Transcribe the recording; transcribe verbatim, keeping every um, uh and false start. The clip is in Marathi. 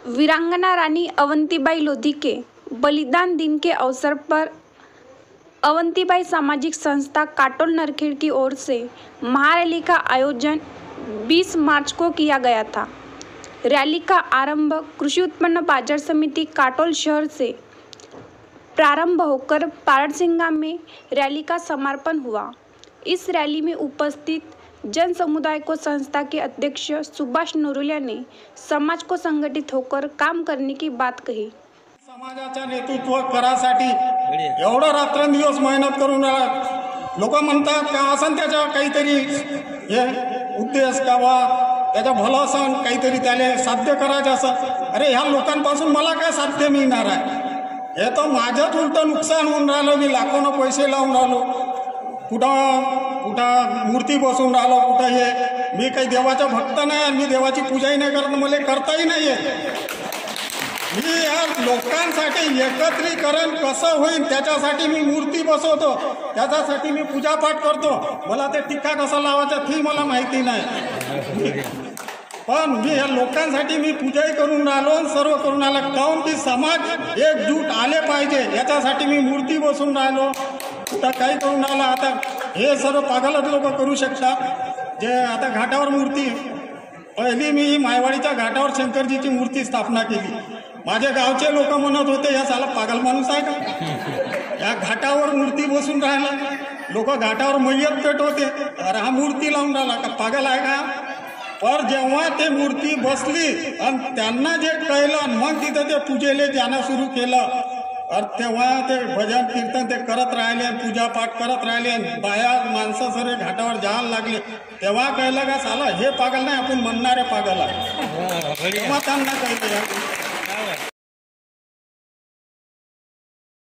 वीरांगना रानी अवंतीबाई लोधी के बलिदान दिन के अवसर पर अवंतीबाई सामाजिक संस्था काटोल नरखेड़ की ओर से महारैली का आयोजन बीस मार्च को किया गया था। रैली का आरंभ कृषि उत्पन्न बाजार समिति काटोल शहर से प्रारंभ होकर पारड़सिंगा में रैली का समापन हुआ। इस रैली में उपस्थित जन समुदाय को संस्था के अध्यक्ष सुभाष नोरुलिया ने समाज को संगठित होकर काम करने की बात कही। समाजाचं नेतृत्व करासाठी एवढा रात्रंदिवस मेहनत करून लोक म्हणतात का असं त्याचा काहीतरी हे उद्देश किंवा त्याचा भला असं काहीतरी त्याला साध्य करायचं असं। अरे ह्या लोकांपासून मला काय साध्य मिळणार आहे? हे तर माझंच उलट नुकसान होऊन राहिलं। मी लाखोनं पैसे लावून राहिलो, कुठं कुठं मूर्ती बसवून राहिलो, कुठं हे मी काही देवाचा भक्त नाही, मी देवाची पूजाही नाही करत, मला करताही नाही आहे। मी या लोकांसाठी एकत्रीकरण कसं होईल त्याच्यासाठी मी मूर्ती बसवतो, त्याच्यासाठी मी पूजापाठ करतो। मला ते टिक्का कसा लावायचा ती मला माहिती नाही, पण मी या लोकांसाठी मी पूजाही करून राहिलो, सर्व करून राहिलो। काऊन की समाज एकजूट आले पाहिजे याच्यासाठी मी मूर्ती बसवून राहिलो, कुठं काही करून राहिलो। आता हे सर्व पागलच लोक करू शकतात। जे आता घाटावर मूर्ती, पहिली मी मायवाडीच्या घाटावर शंकरजीची मूर्ती स्थापना केली। माझे गावचे लोक म्हणत होते या साला पागल माणूस आहे का, या घाटावर मूर्ती बसून राहिला, लोक घाटावर मय्यत पेटवते, अरे हा मूर्ती लावून राहिला का, पागल आहे का? पर जेव्हा ते मूर्ती बसली आणि त्यांना जे कळलं मग तिथं ते पूजेले जाणं सुरू केलं, और तेव्हा ते भजन कीर्तन ते करत राहिले, पूजापाठ करत राहिले, बाया माणसं सगळे घाटावर जायला लागले। तेव्हा कळलं का साला हे पागल नाही, आपण म्हणणारे पागल आहे। तेव्हा त्यांना कळलं